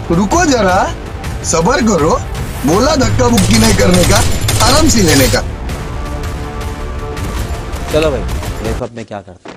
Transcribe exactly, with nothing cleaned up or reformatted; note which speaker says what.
Speaker 1: रुको जरा, सबर करो। बोला धक्का मुक्की नहीं करने का, आराम से लेने का।
Speaker 2: चलो भाई देखो अब मैं क्या करता हूँ।